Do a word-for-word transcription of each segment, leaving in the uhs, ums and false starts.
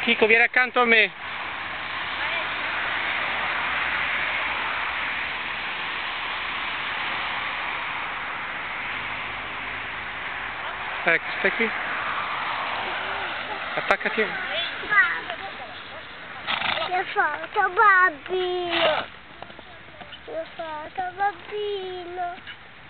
Chico, vieni accanto a me. Ecco, stai qui. Attaccati. L'ho fatto bambino. L'ho fatto bambino.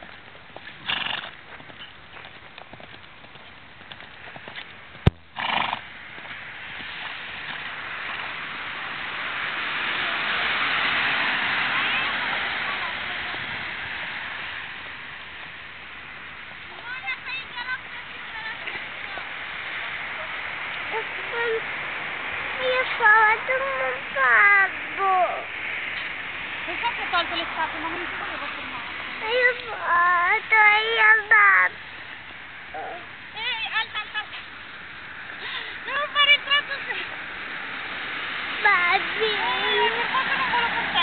Io fatto un babbo. Perché hai tolto le scarpe? Ma non ti volevo fermare. Io fatto io babbo. Ehi, alta, alta. Devo fare il tratto. Bambino. Eh, per forza non quello per te.